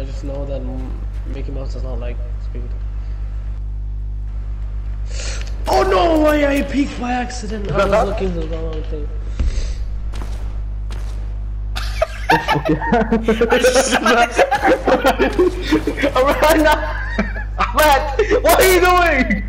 just know that Mickey Mouse does not like speaking. Oh no! I peeked by accident. I was looking for the wrong thing. Alright now! Matt! What are you doing?